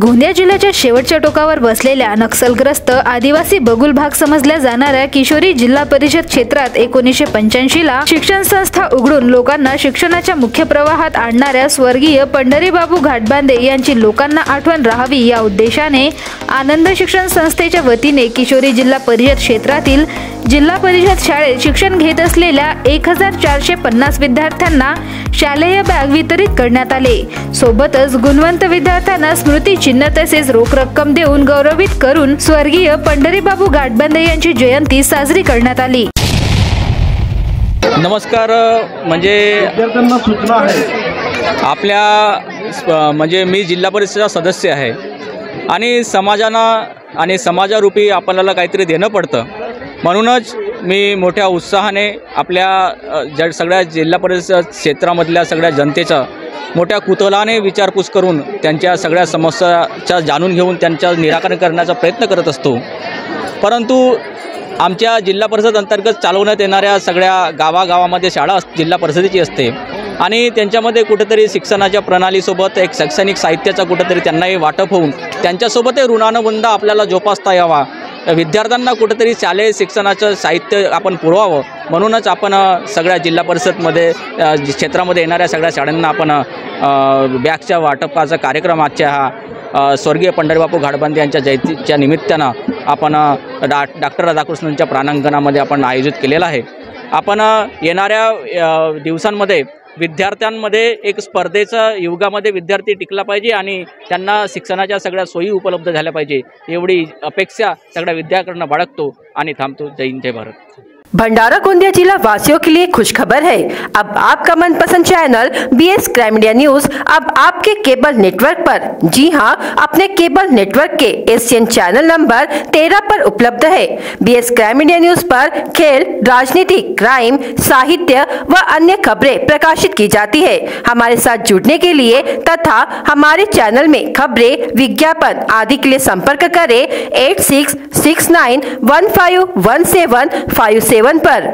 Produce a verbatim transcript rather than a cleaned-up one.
गोंदिया जिल्ह्याच्या शेवटच्या टोकावर बसलेल्या नक्षलग्रस्त आदिवासी बहुल भाग समजल्या जाणाऱ्या किशोरी जिल्हा परिषद क्षेत्रात एकोणीसशे पंच्याऐंशी ला शिक्षण संस्था उघडून लोकांना शिक्षणाच्या मुख्य प्रवाहात आणणाऱ्या स्वर्गीय पंढरीबाबू घाटबांदे यांची लोकांना आठवण राहावी या उद्देशाने आनंद शिक्षण संस्थेच्या वतीने किशोरी जिल्हा परिषद क्षेत्रातील जिल्हा परिषद शाळेत शिक्षण घेत असलेल्या एक हजार चारशे पन्नास विद्यार्थ्यांना शालेय बॅग वितरित करण्यात आले। सोबतच गुणवंत विद्यार्थ्यांना स्मृती चिन्ह तसेच रोख रक्कम देऊन गौरवित करून स्वर्गीय पंढरीबाबू घाटबांदे यांची जयंती साजरी करण्यात आली। नमस्कार। म्हणजे विद्यार्थ्यांना सूचना आहे आपल्या म्हणजे मी जिल्हा परिषदेचा सदस्य आहे आणि समाजाना आणि समाजारूपी आपल्याला काहीतरी देणं पडतं, म्हणूनच मी मोठ्या उत्साहाने आपल्या ज सगळ्या जिल्हा परिषद क्षेत्रामधल्या सगळ्या जनतेचा मोठ्या कुतूहलाने विचारपूस करून त्यांच्या सगळ्या समस्याचा जाणून घेऊन त्यांचा निराकरण करण्याचा प्रयत्न करत असतो। परंतु आमच्या जिल्हा परिषद अंतर्गत चालवण्यात येणाऱ्या सगळ्या गावागावामध्ये शाळा जिल्हा परिषदेची असते आणि त्यांच्यामध्ये कुठेतरी शिक्षणाच्या प्रणालीसोबत एक शैक्षणिक साहित्याचा कुठेतरी त्यांनाही वाटप होऊन त्यांच्यासोबतही ऋणानुबंध आपल्याला जोपासता यावा, विद्यार्थ्यांना कुठेतरी शालेय शिक्षणाचं साहित्य आपण पुरवावं, म्हणूनच आपण सगळ्या जिल्हा परिषदमध्ये क्षेत्रामध्ये येणाऱ्या सगळ्या शाळांना आपण बॅगच्या वाटपाचा कार्यक्रम आजच्या हा स्वर्गीय पंढरीबापू घाटबांदे यांच्या जयंतीच्या निमित्तानं आपण डा डॉक्टर राधाकृष्णनच्या प्रांगणामध्ये आपण आयोजित केलेला आहे। आपण येणाऱ्या दिवसांमध्ये विद्यार्थ्यांमध्ये एक स्पर्धेच्या युगामध्ये विद्यार्थी टिकला पाहिजे आणि त्यांना शिक्षणाच्या सगळ्या सोयी उपलब्ध झाल्या पाहिजे एवढी अपेक्षा सगळ्या विद्यार्थ्यांना बाळगतो आणि थांबतो। जय हिंद, जय भारत। भंडारा गोंदिया जिला वासियों के लिए खुशखबर है। अब आपका मनपसंद channel B S crime media news अब आपके केबल नेटवर्क पर, जी हां, अपने केबल नेटवर्क के एशियन चैनल नंबर तेरह पर उपलब्ध है। B S crime media news पर खेल, राजनीति, क्राइम, साहित्य व अन्य खबरें प्रकाशित की जाती है। हमारे साथ जुड़ने के लिए तथा हमारे चैनल में खबरें, विज्ञापन आदि के लिए संपर्क करें eight six six nine one five one seven five seven पर।